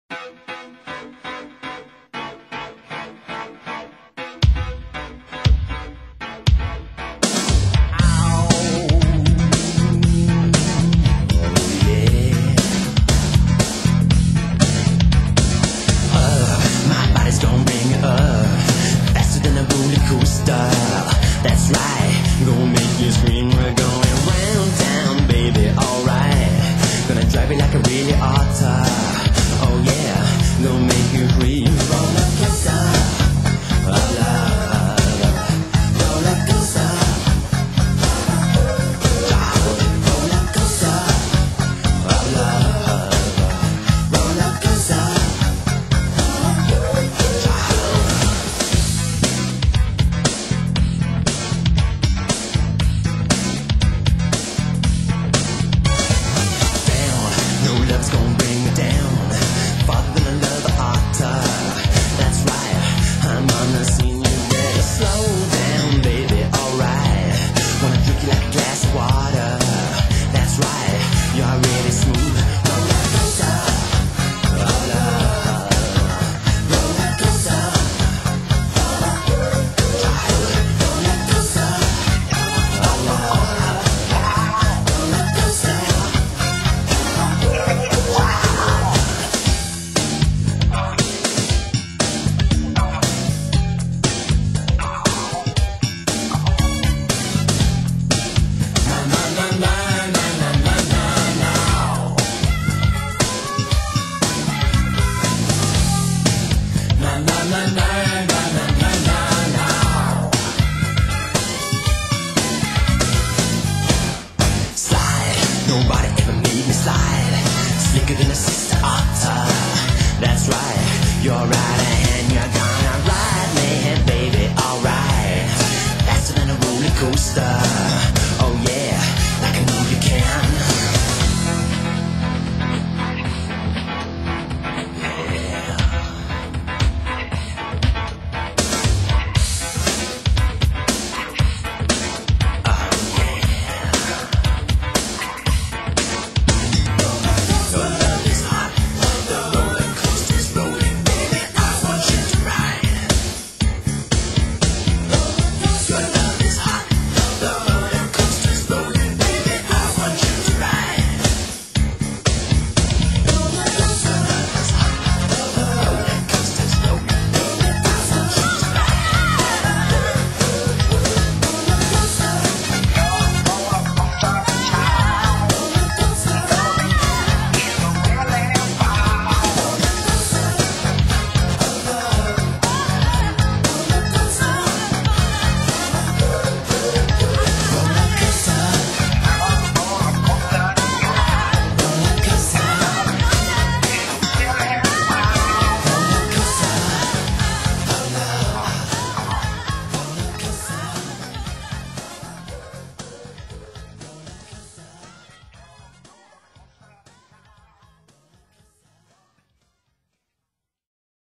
Rollercoaster, that's right, gonna make you scream. We're going round town, baby, alright. Gonna drive it like I really oughta. Oh yeah, gonna make you scream. Rollercoaster of love, rollercoaster, rollercoaster of love, rollercoaster. Love's gonna bring me down, farther than another otter. That's right, I'm on the scene. You better slow down, baby, alright. Wanna drink you like a glass of water. That's right, you're already smooth. Rollercoaster of love, rollercoaster, rollercoaster of love, rollercoaster. Nobody ever made me slide slicker than a sister otter. That's right, you're right, and you're gonna ride me, baby, alright. Faster than a roller coaster.